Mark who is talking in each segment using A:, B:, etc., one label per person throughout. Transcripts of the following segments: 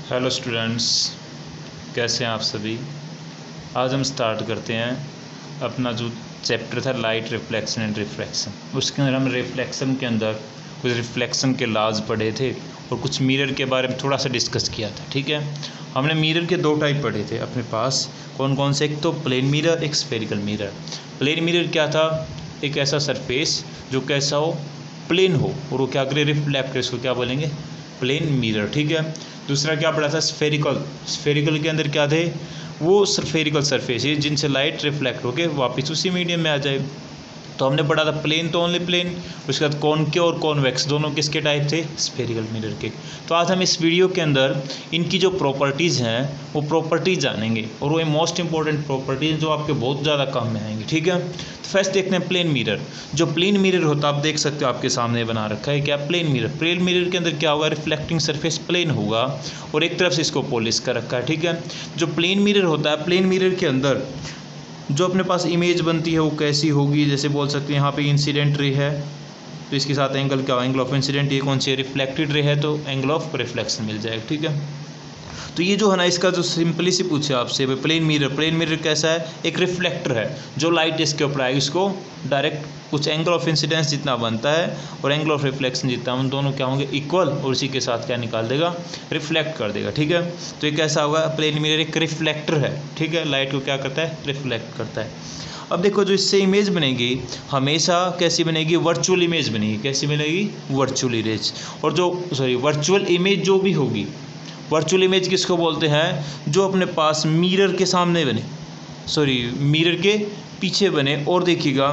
A: Hello students, कैसे हैं आप सभी। आज हम स्टार्ट करते हैं अपना जो चैप्टर था लाइट रिफ्लेक्शन एंड रिफ्रैक्शन। उसके अंदर हम रिफ्लेक्शन के अंदर कुछ रिफ्लेक्शन के लॉज पढ़े थे और कुछ मिरर के बारे में थोड़ा सा डिस्कस किया था। ठीक है, हमने मिरर के दो टाइप पढ़े थे अपने पास। कौन कौन से? एक तो प्लेन मिरर, एक स्फेरिकल मिरर। प्लेन मिरर क्या था? एक ऐसा सरफेस जो कैसा हो, प्लेन हो, और वो क्या करे, रिफ्लेक्ट। इसको क्या बोलेंगे? Plane mirror. ठीक है। दूसरा क्या पढ़ा था? स्फेरिकल। स्फेरिकल के अंदर क्या थे? वो स्फेरिकल सरफेस है जिनसे लाइट रिफ्लेक्ट होकर वापस उसी मीडियम में आ जाए। तो हमने पढ़ा था प्लेन तो ओनली प्लेन, उसके बाद कॉनकेव और कॉन्वेक्स दोनों किसके टाइप थे? स्फेरिकल मिरर के। तो आज हम इस वीडियो के अंदर इनकी जो प्रॉपर्टीज़ हैं वो प्रॉपर्टीज जानेंगे, और वो मोस्ट इंपॉर्टेंट प्रॉपर्टीज जो आपके बहुत ज़्यादा काम में आएंगी। ठीक है, तो फर्स्ट देखते हैं प्लेन मिरर। जो प्लेन मिरर होता है आप देख सकते हो आपके सामने बना रखा है, क्या? Plane mirror. प्लेन मिरर के अंदर क्या होगा? रिफ्लेक्टिंग सरफेस प्लेन होगा और एक तरफ से इसको पॉलिश कर रखा है। ठीक है, जो प्लेन मिरर होता है, प्लेन मिरर के अंदर जो अपने पास इमेज बनती है वो कैसी होगी? जैसे बोल सकते हैं यहाँ पे इंसिडेंट रे है तो इसके साथ एंगल क्या? Angle of incident. ये कौन सी है? रिफ्लेक्टेड रे है तो एंगल ऑफ रिफ्लेक्शन मिल जाएगा। ठीक है, तो ये जो है ना, इसका जो सिंपली सी पूछे आपसे, प्लेन मिरर। प्लेन मिरर कैसा है? एक रिफ्लेक्टर है जो लाइट इसके ऊपर आएगी, इसको डायरेक्ट कुछ एंगल ऑफ इंसिडेंस जितना बनता है और एंगल ऑफ रिफ्लेक्शन जितना, उन दोनों क्या होंगे? इक्वल, और इसी के साथ क्या निकाल देगा? रिफ्लेक्ट कर देगा। ठीक है, तो ये कैसा होगा? प्लेन मिरर एक रिफ्लेक्टर है। ठीक है, लाइट को क्या करता है? रिफ्लेक्ट करता है। अब देखो, जो इससे इमेज बनेगी हमेशा कैसी बनेगी? वर्चुअल इमेज बनेगी। कैसी बनेगी? Virtual image. और जो वर्चुअल इमेज जो भी होगी, वर्चुअल इमेज किसको बोलते हैं? जो अपने पास मिरर के सामने बने, मिरर के पीछे बने। और देखिएगा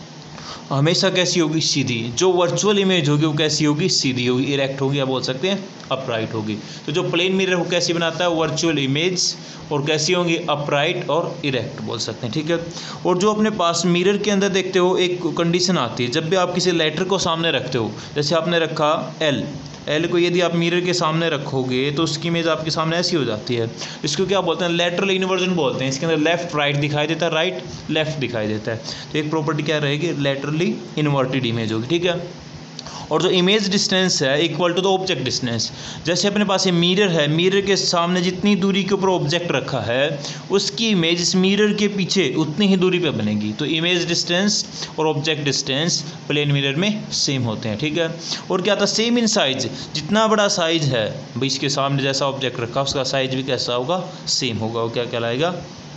A: हमेशा कैसी होगी? सीधी। जो वर्चुअल इमेज होगी वो कैसी होगी? सीधी होगी, इरेक्ट होगी, या बोल सकते हैं अपराइट होगी। तो जो प्लेन मिरर वो कैसी बनाता है? Virtual image. और कैसी होंगी? अपराइट और इरेक्ट बोल सकते हैं। ठीक है, और जो अपने पास मिरर के अंदर देखते हो एक कंडीशन आती है, जब भी आप किसी लेटर को सामने रखते हो, जैसे आपने रखा एल को यदि आप मिरर के सामने रखोगे तो उसकी इमेज आपके सामने ऐसी हो जाती है। इसको क्या बोलते हैं? लैटरल इन्वर्जन बोलते हैं। इसके अंदर लेफ्ट राइट दिखाई देता है, राइट लेफ्ट दिखाई देता है। तो एक प्रॉपर्टी क्या रहेगी? लैटरली इन्वर्टेड इमेज होगी। ठीक है, और जो इमेज डिस्टेंस है equal to the object distance. जैसे अपने पास ये मिरर है, मिरर के सामने जितनी दूरी के ऊपर ऑब्जेक्ट रखा है उसकी इमेज इस मिरर के पीछे उतनी ही दूरी पे बनेगी। तो इमेज डिस्टेंस और ऑब्जेक्ट डिस्टेंस प्लेन मिरर में सेम होते हैं। ठीक है, और क्या था? Same in size. जितना बड़ा साइज है भाई, इसके सामने जैसा ऑब्जेक्ट रखा उसका साइज भी कैसा होगा? सेम होगा। वो क्या कहलाएगा?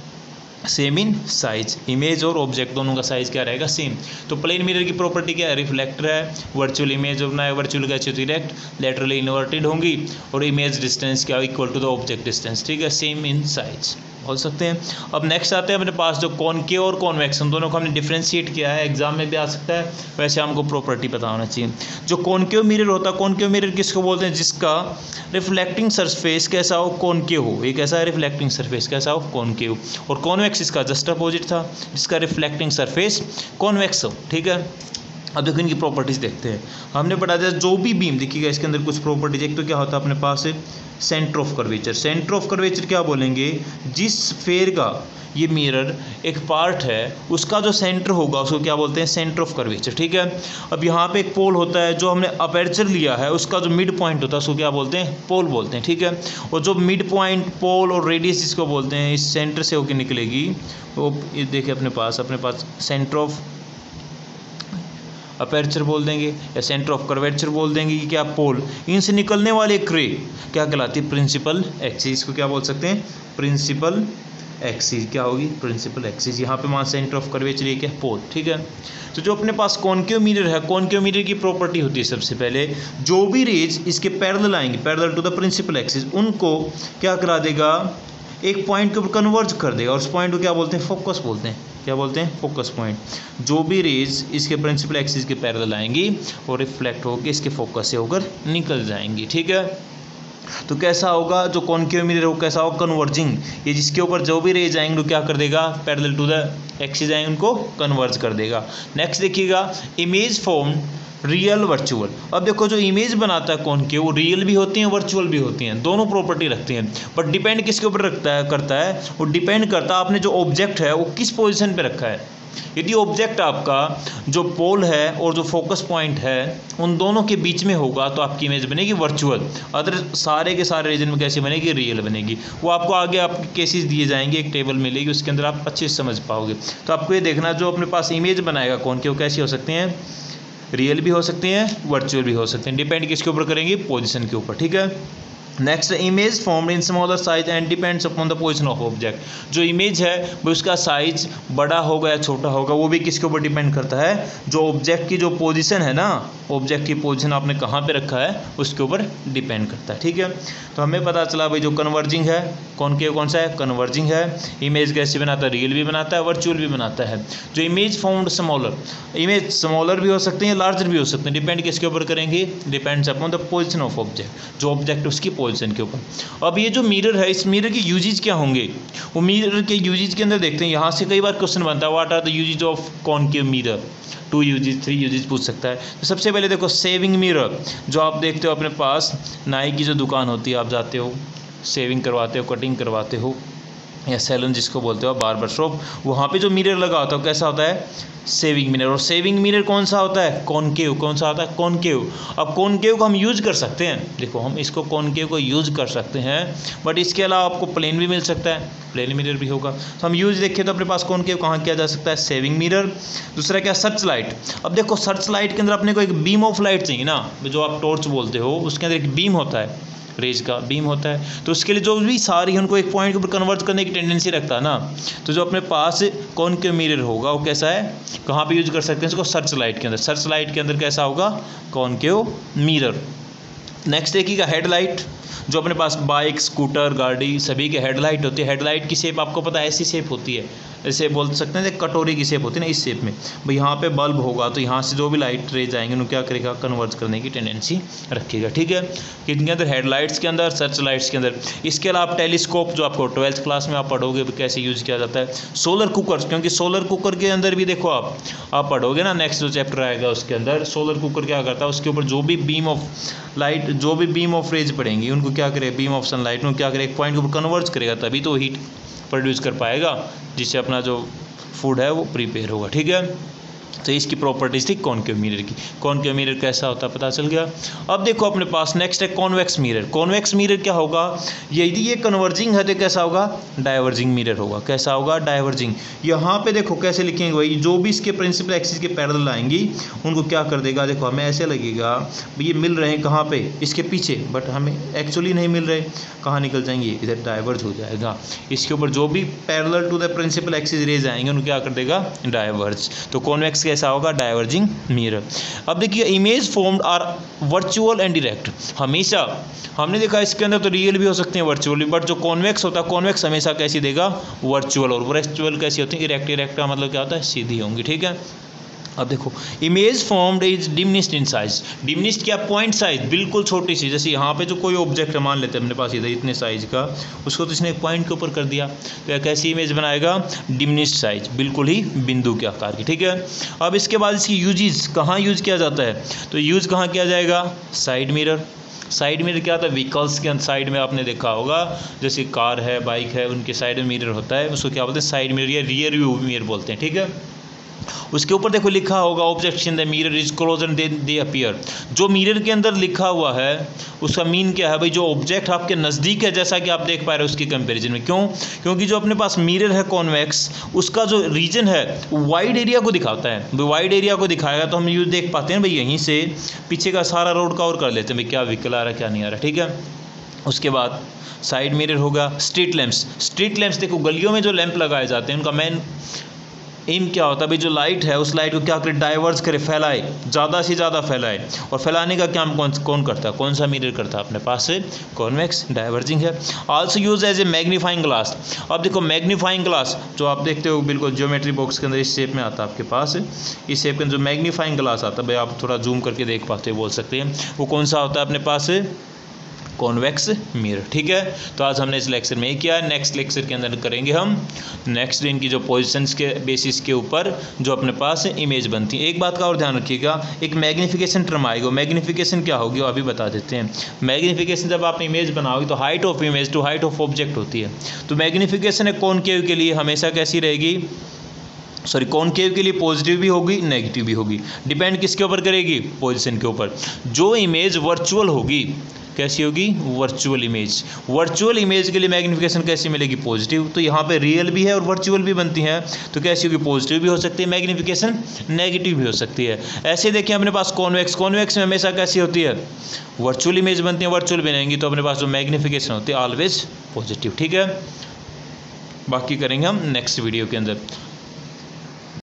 A: Same in size. इमेज और ऑब्जेक्ट दोनों का साइज क्या रहेगा? सेम। तो प्लेन मिरर की प्रॉपर्टी क्या है? रिफ्लेक्टर है, वर्चुअल इमेज होना है, वर्चुअल का डायरेक्ट, लेटरली इन्वर्टेड होंगी, और इमेज डिस्टेंस क्या? Equal to the object distance. ठीक है, सेम इन साइज बोल सकते हैं। अब नेक्स्ट आते हैं अपने पास जो कॉनकेव और कॉन्वेक्स, दोनों को हमने डिफ्रेंशिएट किया है, एग्जाम में भी आ सकता है, वैसे हमको प्रॉपर्टी पता होना चाहिए। जो कॉनकेव मिरर होता है, कॉनकेव मिरर किसको बोलते हैं? जिसका रिफ्लेक्टिंग सरफेस कैसा हो? कॉनकेव हो। ये कैसा है? रिफ्लेक्टिंग सरफेस कैसा हो? कॉनकेव। और कॉन्वेक्स इसका जस्ट अपोजिट था, जिसका रिफ्लेक्टिंग सरफेस कॉन्वेक्स हो। ठीक है, अब देखो इनकी प्रॉपर्टीज़ देखते हैं। हमने पढ़ा था जो भी बीम, देखिएगा इसके अंदर कुछ प्रॉपर्टीज। एक तो क्या होता है अपने पास centre of curvature. Centre of curvature क्या बोलेंगे? जिस फेयर का ये मिरर एक पार्ट है उसका जो सेंटर होगा उसको क्या बोलते हैं? Centre of curvature. ठीक है, अब यहाँ पे एक पोल होता है, जो हमने अपर्चर लिया है उसका जो मिड पॉइंट होता है उसको क्या बोलते हैं? पोल बोलते हैं। ठीक है, और जो मिड पॉइंट, पोल और रेडियस जिसको बोलते हैं, इस सेंटर से होकर निकलेगी वो ये देखिए अपने पास सेंटर ऑफ अपर्चर बोल देंगे या सेंटर ऑफ कर्वेचर बोल देंगे कि क्या? पोल। इनसे निकलने वाले क्रे क्या कहलाती है? प्रिंसिपल एक्सिस को क्या बोल सकते हैं? Principal axis. क्या होगी? Principal axis. यहाँ पे मान सेंटर ऑफ कर्वेचर ये क्या? पोल। ठीक है, तो जो अपने पास कॉनकेव मिरर है, कॉनकेव मिरर की प्रॉपर्टी होती है सबसे पहले, जो भी रेज इसके पैरेलल आएंगे, parallel to the principal axis, उनको क्या करा देगा? एक पॉइंट के ऊपर कन्वर्ज कर देगा, और उस पॉइंट को क्या बोलते हैं? फोकस बोलते हैं। क्या बोलते हैं? Focus point. जो भी रेज इसके प्रिंसिपल एक्सिस के पैरेलल आएंगी और रिफ्लेक्ट होकर इसके फोकस से होकर निकल जाएंगी। ठीक है, तो कैसा होगा? जो कॉनकेव मिरर हो कैसा होगा? कन्वर्जिंग। ये जिसके ऊपर जो भी रेज आएंगे वो क्या कर देगा? पैरेलल टू द एक्सिस आएंगे उनको कन्वर्ज कर देगा। नेक्स्ट देखिएगा, इमेज फॉर्म रियल वर्चुअल। अब देखो जो इमेज बनाता है कॉनकेव वो रियल भी होती हैं वर्चुअल भी होती हैं, दोनों प्रॉपर्टी रखती हैं। बट डिपेंड किसके ऊपर करता है? वो डिपेंड करता है आपने जो ऑब्जेक्ट है वो किस पोजीशन पे रखा है। यदि ऑब्जेक्ट आपका जो पोल है और जो फोकस पॉइंट है उन दोनों के बीच में होगा तो आपकी इमेज बनेगी वर्चुअल। अदर सारे के सारे रीजन में कैसे बनेगी, रियल बनेगी। वो आपको आगे आपके केसेस दिए जाएंगे, एक टेबल मिलेगी, उसके अंदर आप अच्छे से समझ पाओगे। तो आपको ये देखना जो अपने पास इमेज बनाएगा कौन के, वो कैसी हो सकती हैं, रियल भी हो सकती हैं, वर्चुअल भी हो सकते हैं। डिपेंड किसके ऊपर करेंगे, पोजीशन के ऊपर, ठीक है। Next, image formed in smaller size and depends upon the position of object. जो इमेज है वो उसका साइज बड़ा होगा या छोटा होगा वो भी किसके ऊपर डिपेंड करता है, जो ऑब्जेक्ट की जो पोजीशन है ना, ऑब्जेक्ट की पोजीशन आपने कहाँ पे रखा है उसके ऊपर डिपेंड करता है, ठीक है। तो हमें पता चला भाई जो कन्वर्जिंग है कौन सा है, कन्वर्जिंग है। इमेज कैसे बनाता है, रियल भी बनाता है, वर्चुअल भी बनाता है। जो image formed smaller, image smaller भी हो सकते हैं, लार्जर भी हो सकते हैं, डिपेंड किसके ऊपर करेंगे, depends upon the position of object, जो ऑब्जेक्ट उसकी पोजीशन के ऊपर। अब ये जो मिरर है, इस मिरर के यूजेज क्या होंगे, वो मिरर के यूजेज के अंदर देखते हैं। यहाँ से कई बार क्वेश्चन बनता है, what are the usages of concave mirror, 2 usages 3 usages पूछ सकता है। तो सबसे पहले देखो सेविंग मिरर, जो आप देखते हो अपने पास नाई की जो दुकान होती है, आप जाते हो सेविंग करवाते हो, कटिंग करवाते हो, या सैलून जिसको बोलते हो, बार्बर शॉप, वहाँ पे जो मिरर लगा होता है कैसा होता है, सेविंग मिरर। और सेविंग मिरर कौन सा होता है, कॉनकेव। कौन सा होता है, कॉनकेव। अब कॉनकेव को हम यूज कर सकते हैं, देखो हम इसको कॉनकेव को यूज कर सकते हैं, बट इसके अलावा आपको प्लेन भी मिल सकता है, प्लेन मिरर भी होगा। तो हम यूज देखें तो अपने पास कॉनकेव कहाँ किया जा सकता है, सेविंग मिरर। दूसरा क्या, सर्च लाइट। अब देखो सर्च लाइट के अंदर अपने को एक बीम ऑफ लाइट चाहिए ना, जो आप टॉर्च बोलते हो, उसके अंदर एक बीम होता है, रेज का बीम होता है। तो उसके लिए जो भी सारी उनको एक पॉइंट के ऊपर कन्वर्ट करने की टेंडेंसी रखता है ना, तो जो अपने पास कॉनकेव मिरर होगा वो कैसा है, कहाँ पे यूज कर सकते हैं इसको, सर्च लाइट के अंदर। सर्च लाइट के अंदर कैसा होगा, कॉनकेव मिरर। नेक्स्ट देखिएगा हेडलाइट, जो अपने पास बाइक, स्कूटर, गाड़ी सभी के हेडलाइट होती है। हेडलाइट की शेप आपको पता है, ऐसी शेप होती है, ऐसे बोल सकते हैं कटोरी की शेप होती है ना, इस शेप में। भाई यहाँ पे बल्ब होगा तो यहाँ से जो भी लाइट रेज आएंगे उनको क्या करेगा, कन्वर्ट करने की टेंडेंसी रखेगा, ठीक है। कितने अंदर, हेडलाइट्स के अंदर, सर्च लाइट्स के अंदर। इसके अलावा टेलीस्कोप, जो आपको 12th क्लास में आप पढ़ोगे कैसे यूज़ किया जाता है। सोलर कुकर, क्योंकि सोलर कुकर के अंदर भी देखो आप पढ़ोगे ना, नेक्स्ट जो चैप्टर आएगा उसके अंदर सोलर कुकर क्या करता है, उसके ऊपर जो भी बीम ऑफ लाइट, जो भी बीम ऑफ रेज पड़ेंगी उनको क्या करेगा, बीम ऑफ सनलाइट में क्या करेगा, एक पॉइंट के ऊपर कन्वर्ट करेगा, तभी तो हीट प्रोड्यूस कर पाएगा, जिससे अपना जो फूड है वो प्रिपेयर होगा, ठीक है। तो इसकी प्रॉपर्टीज थी कॉनकेव मिरर की। कॉनकेव मिरर कैसा होता है पता चल गया। अब देखो अपने पास नेक्स्ट है कॉन्वेक्स मिरर। कॉन्वेक्स मिरर क्या होगा, यदि ये कन्वर्जिंग है तो कैसा होगा, डाइवर्जिंग मिरर होगा। कैसा होगा, डाइवर्जिंग। यहाँ पे देखो कैसे लिखेंगे भाई, जो भी इसके प्रिंसिपल एक्सिस के पैरेलल आएंगी उनको क्या कर देगा, देखो हमें ऐसे लगेगा ये मिल रहे हैं कहाँ पे, इसके पीछे, बट हमें एक्चुअली नहीं मिल रहे, कहाँ निकल जाएंगे, इधर डाइवर्ज हो जाएगा। इसके ऊपर जो भी parallel to the principal axis rays आएंगे उनको क्या कर देगा, डाइवर्ज। तो कॉन्वेक्स कैसा होगा, डाइवर्जिंग मिरर। अब देखिए image formed are virtual and direct. हमेशा हमने देखा इसके अंदर तो रियल भी हो सकते हैं, वर्चुअली, बट जो कॉन्वेक्स होता है, कॉन्वेक्स हमेशा कैसी देगा, वर्चुअल। और वर्चुअल कैसी होती है, इरेक्ट। इरेक्ट का मतलब क्या होता है, सीधी होंगी, ठीक है। अब देखो image formed is diminished in size. Diminished क्या, पॉइंट साइज, बिल्कुल छोटी सी। जैसे यहाँ पे जो कोई ऑब्जेक्ट मान लेते हैं अपने पास इधर इतने साइज का, उसको तो इसने एक पॉइंट के ऊपर कर दिया, तो कैसी इमेज बनाएगा, डिमिनिश्ड साइज, बिल्कुल ही बिंदु के आकार की, ठीक है। अब इसके बाद इसकी यूजेस कहाँ यूज किया जाता है, तो यूज कहाँ किया जाएगा, साइड मिरर। साइड मिरर क्या होता है, व्हीकल्स के साइड में आपने देखा होगा, जैसे कार है, बाइक है, उनके साइड में मिरर होता है, उसको क्या बोलते हैं, साइड मिरर या रियर व्यू मिरर बोलते हैं, ठीक है। उसके ऊपर देखो लिखा होगा objects in the mirror is closer than they appear. जो मिरर के अंदर लिखा हुआ है उसका मीन क्या है भाई, जो ऑब्जेक्ट आपके नज़दीक है, जैसा कि आप देख पा रहे हो उसकी कंपैरिजन में। क्यों, क्योंकि जो अपने पास मिरर है कॉन्वेक्स, उसका जो रीजन है वाइड एरिया को दिखाता है। वाइड एरिया को दिखाएगा तो हम ये देख पाते हैं भाई, यहीं से पीछे का सारा रोड कवर कर लेते हैं भाई, क्या व्हीकल आ रहा है क्या नहीं आ रहा, ठीक है। उसके बाद साइड मिरर होगा। स्ट्रीट लैंप्स, स्ट्रीट लैंप्स देखो गलियों में जो लैंप लगाए जाते हैं उनका मेन एम क्या होता है भाई, जो लाइट है उस लाइट को क्या करे, डाइवर्स करे, फैलाए, ज़्यादा से ज़्यादा फैलाए। और फैलाने का काम कौन करता है, कौन सा मिरर करता है अपने पास से, कॉन्वेक्स, डाइवर्जिंग है। Also use as a magnifying glass. अब देखो मैग्नीफाइंग ग्लास जो आप देखते हो बिल्कुल ज्योमेट्री बॉक्स के अंदर इस शेप में आता है आपके पास, इस शेप के अंदर जो मैग्नीफाइंग ग्लास आता है भाई, आप थोड़ा जूम करके देख पाते हो, बोल सकते हैं, वो कौन सा होता है अपने पास, कॉन्वेक्स मिरर, ठीक है। तो आज हमने इस लेक्चर में ही किया है, नेक्स्ट लेक्चर के अंदर करेंगे हम नेक्स्ट इनकी जो पोजीशंस के बेसिस के ऊपर जो अपने पास इमेज बनती है। एक बात का और ध्यान रखिएगा, एक मैग्नीफिकेशन टर्म आएगा। मैग्नीफिकेशन क्या होगी वो अभी बता देते हैं। मैग्नीफिकेशन जब आप इमेज बनाओगे तो height of image to height of object होती है। तो मैग्नीफिकेशन है कॉनकेव के लिए हमेशा कैसी रहेगी, सॉरी कॉनकेव के लिए पॉजिटिव भी होगी नेगेटिव भी होगी। डिपेंड किसके ऊपर करेगी? पोजीशन के ऊपर। जो इमेज वर्चुअल होगी कैसी होगी? Virtual image. वर्चुअल इमेज के लिए मैग्नीफिकेशन कैसी मिलेगी? पॉजिटिव। तो यहाँ पे रियल भी है और वर्चुअल भी बनती हैं, तो कैसी होगी? पॉजिटिव भी हो सकती है मैग्नीफिकेशन, नेगेटिव भी हो सकती है। ऐसे देखिए अपने पास कॉन्वेक्स, कॉन्वेक्स में हमेशा कैसी होती है? वर्चुअल इमेज बनती है, वर्चुअल बनेंगी तो अपने पास जो मैग्नीफिकेशन होती है ऑलवेज पॉजिटिव। ठीक है, बाकी करेंगे हम नेक्स्ट वीडियो के अंदर।